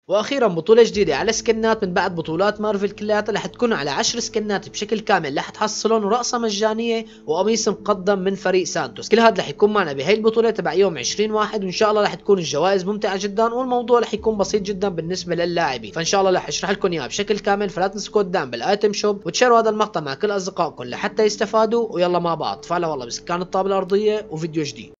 واخيرا بطوله جديده على سكنات من بعد بطولات مارفل كلياتها، رح تكون على 10 سكنات بشكل كامل رح تحصلون، ورقصه مجانيه وقميص مقدم من فريق سانتوس. كل هذا رح يكون معنا بهي البطوله تبع يوم 20 واحد، وان شاء الله رح تكون الجوائز ممتعه جدا، والموضوع رح يكون بسيط جدا بالنسبه للاعبين. فان شاء الله رح اشرح لكم اياها بشكل كامل، فلا تنسوا الدعم بالايتم شوب وتشاركوا هذا المقطع مع كل اصدقائكم لحتى يستفادوا. ويلا مع بعض فعلا والله بسكان الطابه الارضيه وفيديو جديد.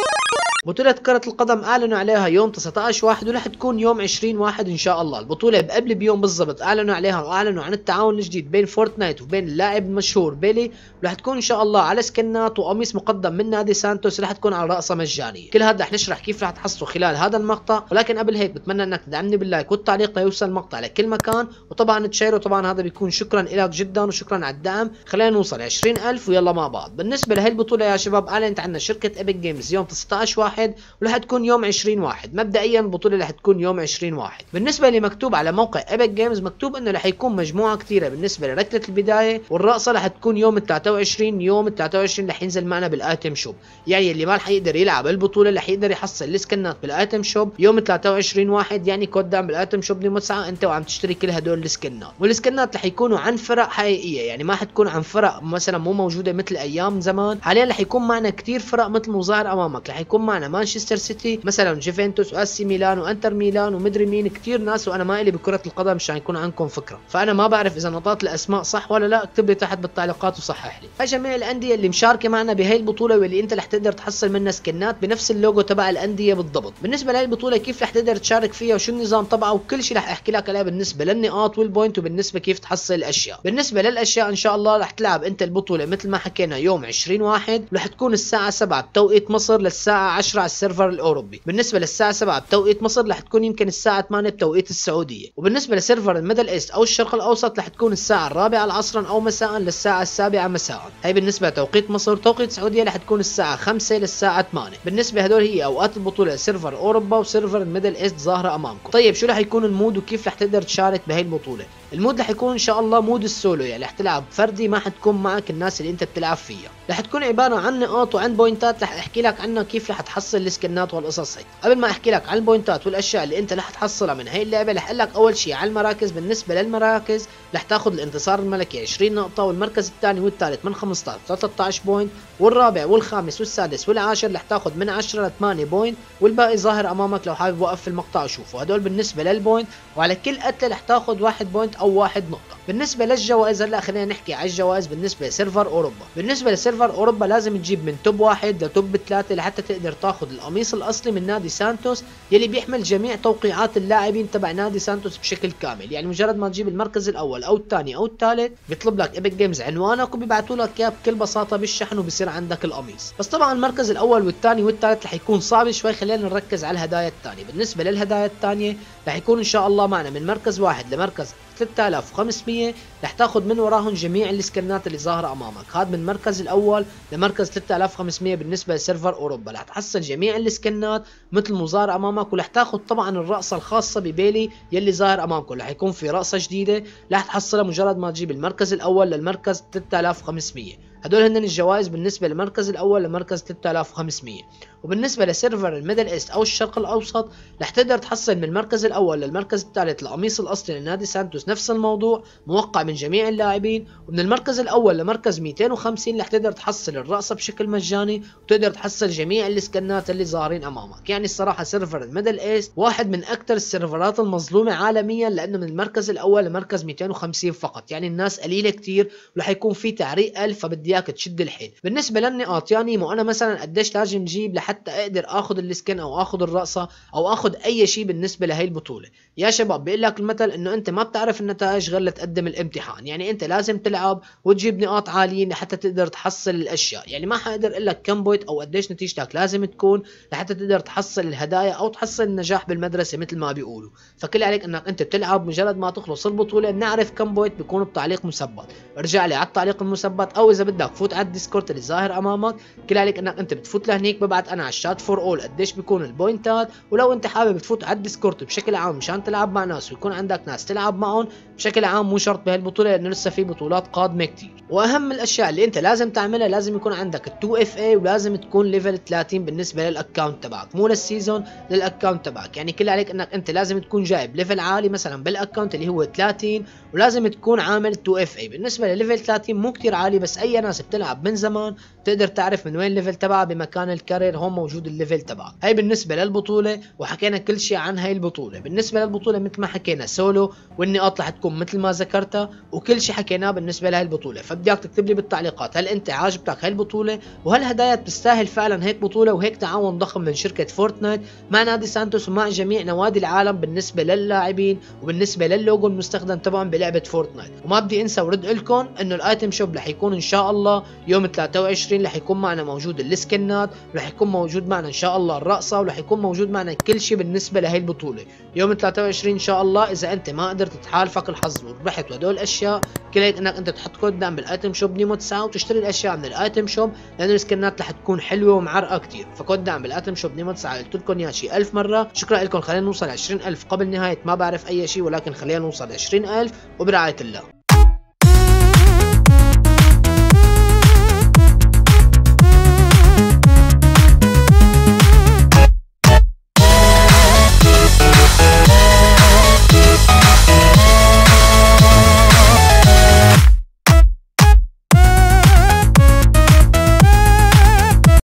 بطولة كرة القدم أعلنوا عليها يوم 19 واحد ورح تكون يوم 20 واحد إن شاء الله. البطولة قبل بيوم بالضبط أعلنوا عليها، وأعلنوا عن التعاون الجديد بين فورتنايت وبين اللاعب المشهور بيلي، ورح تكون إن شاء الله على سكنات وقميص مقدم من نادي سانتوس، رح تكون على رقصة مجانية. كل هذا رح نشرح كيف رح تحصلوا خلال هذا المقطع، ولكن قبل هيك بتمنى إنك تدعمني باللايك والتعليق ليوصل المقطع لكل مكان، وطبعا تشيروا. طبعا هذا بيكون شكرا لك جدا وشكرا على الدعم. خلينا نوصل 20,000 ويلا مع بعض. بالنسبة لهي البطولة يا شباب أعلنت عنها شركة ايبك جيمز يوم 19 واحد ورح تكون يوم 20 واحد. مبدئيا البطوله رح تكون يوم 20 واحد. بالنسبه اللي مكتوب على موقع ايبك جيمز مكتوب انه رح يكون مجموعه كثيره بالنسبه لركله البدايه، والرقصه رح تكون يوم 23. يوم 23 رح ينزل معنا بالايتم شوب، يعني اللي ما رح يقدر يلعب البطوله رح يقدر يحصل السكنات بالايتم شوب يوم 23 واحد، يعني كود دعم بالايتم شوب لمده ساعه انت وعم تشتري كل هدول السكنات. والسكنات رح يكونوا عن فرق حقيقيه، يعني ما حتكون عن فرق مثلا مو موجوده مثل ايام زمان. حاليا رح يكون معنا كثير فرق مثل ما ظاهر امامك، رح يكون معنا مانشستر سيتي مثلا، جوفنتوس واسي ميلان وانتر ميلان ومدري مين، كثير ناس، وانا ما الي بكره القدم مشان يكون عندكم فكره، فانا ما بعرف اذا نطقت الاسماء صح ولا لا. اكتب لي تحت بالتعليقات وصحح لي. جميع الانديه اللي مشاركه معنا بهي البطوله واللي انت رح تقدر تحصل منها سكنات بنفس اللوجو تبع الانديه بالضبط. بالنسبه لهي البطوله كيف رح تقدر تشارك فيها وشو النظام تبعها وكل شيء رح احكي لك عليه بالنسبه للنقاط والبوينت، وبالنسبه كيف تحصل الاشياء. بالنسبه للاشياء ان شاء الله رح تلعب انت البطوله مثل ما حكينا يوم 20 واحد، ورح تكون الساعه 7 بتوقيت مصر للساعه 10 على السيرفر الاوروبي. بالنسبه للساعه 7 بتوقيت مصر رح تكون يمكن الساعه 8 بتوقيت السعوديه. وبالنسبه لسيرفر الميدل ايست او الشرق الاوسط رح تكون الساعه 4 عصرا او مساء للساعه 7 مساء. هي بالنسبه لتوقيت مصر. توقيت السعوديه رح تكون الساعه 5 للساعه 8. بالنسبه هدول هي اوقات البطوله سيرفر اوروبا وسيرفر الميدل ايست ظاهره امامكم. طيب شو رح يكون المود وكيف رح تقدر تشارك بهي البطوله؟ المود رح يكون ان شاء الله مود السولو، يعني رح تلعب فردي، ما حتكون معك الناس اللي انت بتلعب فيها. رح تكون عباره عن نقاط وعن بوينتات، رح احكي لك عنها كيف رح تحصل السكنات والقصص هي. قبل ما احكي لك عن البوينتات والاشياء اللي انت رح تحصلها من هي اللعبه، رح اقول لك اول شيء على المراكز. بالنسبه للمراكز رح تاخذ الانتصار الملكي 20 نقطه، والمركز الثاني والثالث من 15 ل 13 بوينت، والرابع والخامس والسادس والعاشر رح تاخذ من 10 ل 8 بوينت، والباقي ظاهر امامك لو حابب وقف في المقطع وشوفه. هدول بالنسبه للبوينت، وعلى كل قتله رح تاخذ 1 بوينت او 1 نقطه. بالنسبه للجوائز هلا خلينا نحكي على الجوائز. بالنسبه لسيرفر اوروبا، بالنسبه لسيرفر اوروبا لازم تجيب من توب 1 لتوب 3 لحتى تقدر تاخذ القميص الاصلي من نادي سانتوس يلي بيحمل جميع توقيعات اللاعبين تبع نادي سانتوس بشكل كامل. يعني مجرد ما تجيب المركز الاول او الثاني او الثالث بيطلب لك ايبك جيمز عنوانك وبيبعثوا لك اياه بكل بساطه بالشحن، وبصير عندك القميص. بس طبعا المركز الاول والثاني والثالث رح يكون صعب شوي. خلينا نركز على الهدايا الثانيه. بالنسبه للهدايا الثانيه رح يكون ان شاء الله معنا من مركز 1 لمركز 3500 رح تاخذ من وراهم جميع السكنات اللي ظاهره امامك. هذا من المركز الاول لمركز 3500 بالنسبه لسيرفر اوروبا. رح تحصل جميع السكنات مثل ما ظاهر امامك، ورح تاخذ طبعا الرقصه الخاصه ببيلي يلي ظاهر امامكم. رح يكون في رقصه جديده رح تحصلها مجرد ما تجيب المركز الاول للمركز 3500. هدول هن الجوائز بالنسبه للمركز الاول لمركز 3500. وبالنسبه لسيرفر الميدل ايست او الشرق الاوسط رح تقدر تحصل من المركز الاول للمركز الثالث القميص الاصلي لنادي سانتوس نفس الموضوع موقع من جميع اللاعبين. ومن المركز الاول لمركز 250 رح تقدر تحصل الرقصه بشكل مجاني، وتقدر تحصل جميع السكنات اللي ظاهرين امامك. يعني الصراحه سيرفر الميدل ايست واحد من اكثر السيرفرات المظلومه عالميا، لانه من المركز الاول لمركز 250 فقط، يعني الناس قليله كثير، ورح يكون في تعريق 1000، فبدي اياك تشد الحيل. بالنسبه للنقاط يعني مو انا مثلا قديش لازم جيب لحتى اقدر اخذ السكن او اخذ الرقصه او اخذ اي شيء بالنسبه لهي البطوله. يا شباب بيقول لك المثل انه انت ما بتعرف النتائج غير لتقدم الامتحان، يعني انت لازم تلعب وتجيب نقاط عاليه لحتى تقدر تحصل الاشياء. يعني ما حقدر اقول لك كم بوينت او قديش نتيجتك لازم تكون لحتى تقدر تحصل الهدايا او تحصل النجاح بالمدرسه مثل ما بيقولوا. فكل عليك انك انت بتلعب، مجرد ما تخلص البطوله بنعرف كم بوينت بيكون بتعليق مثبت. ارجع لي على التعليق المثبت، او اذا بدك فوت على الديسكورد اللي ظاهر امامك. كل عليك انك انت بتفوت لهنيك، ببعت انا على الشات فور اول قديش بيكون البوينتات، ولو انت حابب تفوت على الديسكورد بشكل عام مشان تلعب مع ناس ويكون عندك ناس تلعب معهم بشكل عام. مو شرط بهالبطوله لانه لسه في بطولات قادمه كتير. واهم الاشياء اللي انت لازم تعملها، لازم يكون عندك ال2 FA ولازم تكون ليفل 30 بالنسبه للاكونت تبعك، مو للسيزون، للاكونت تبعك. يعني كل عليك انك انت لازم تكون جايب ليفل عالي مثلا بالاكونت اللي هو 30، ولازم تكون عامل 2 FA. بالنسبه لليفل 30 مو كتير عالي، بس اي ناس بتلعب من زمان تقدر تعرف من وين الليفل تبعها بمكان الكارير، هون موجود الليفل تبعك. هي بالنسبه للبطوله، وحكينا كل شيء عن هاي البطوله. بالنسبه للبطوله مثل ما حكينا سولو، والنقاط رح تكون مثل ما ذكرتها، وكل شيء حكيناه بالنسبه لهي البطوله. فبدي اياك تكتب لي بالتعليقات هل انت عاجبتك هاي البطوله، وهل هدايا بتستاهل فعلا هيك بطوله وهيك تعاون ضخم من شركه فورتنايت مع نادي سانتوس ومع جميع نوادي العالم بالنسبه للاعبين وبالنسبه للوجو المستخدم طبعا بلعبه فورتنايت. وما بدي انسى ورد لكم انه الايتم شوب رح يكون ان شاء الله يوم 23 رح يكون معنا موجود السكنات، ورح يكون موجود معنا ان شاء الله الرقصه، ورح يكون موجود معنا كل شيء بالنسبه لهي البطوله يوم 23 ان شاء الله. اذا انت ما قدرت تحالفك الحظ وربحت وهدول الاشياء، كليت انك انت تحط كود دعم بالايتم شوب نيمو 9 وتشتري الاشياء من الايتم شوب، لانه السكنات رح تكون حلوه ومعرقه كثير. فكود دعم بالايتم شوب نيمو 9 قلت لكم اياه شي 1000 مره. شكرا لكم، خلينا نوصل 20000 قبل نهايه ما بعرف اي شيء، ولكن خلينا نوصل 20000 وبرعايه الله.